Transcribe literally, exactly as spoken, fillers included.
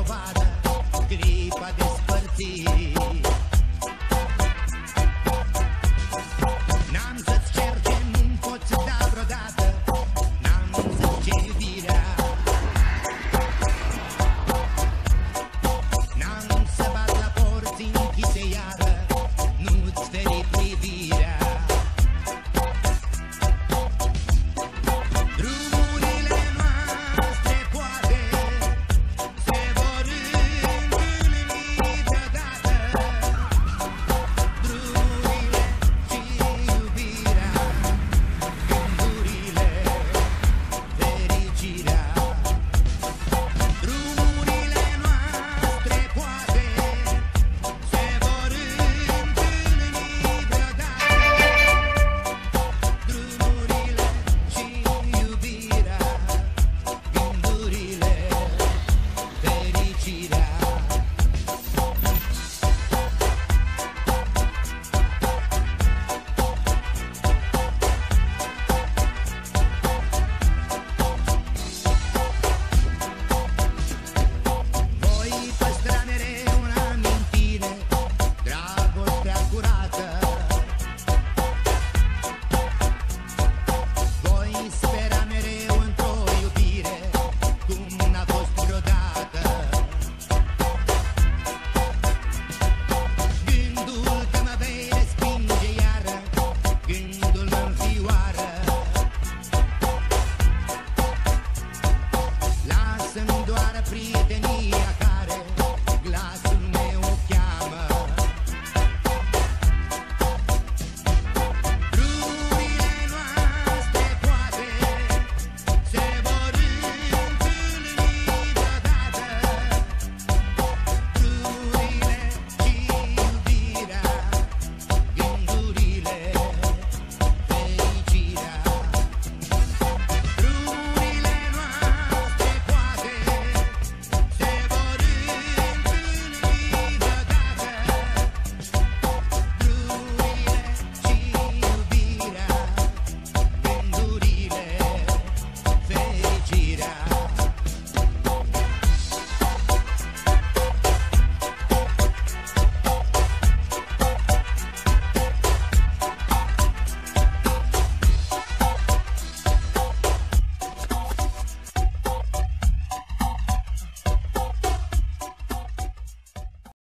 dovadă clipa despărțirii. N-am să-ți cer ce nu-mi poți da vreodată, n-am să-ți cer iubirea. N-am să bat la porți închise iară, nu-ți feri privirea. Drumurile noastre poate se vor întâlni vreodată, drumurile și iubirea, gândurile, fericirea. Drumurile noastre poate se vor întâlni vreodată, drumurile și iubirea, gândurile, fericirea. Voi păstra mereu în amintire dragostea curată. Voi spera mereu într-o iubire cum n-a fost vreodată. Gândul că mă vei respinge iară, gândul mă înfioară. Lasă-mi doar prietenie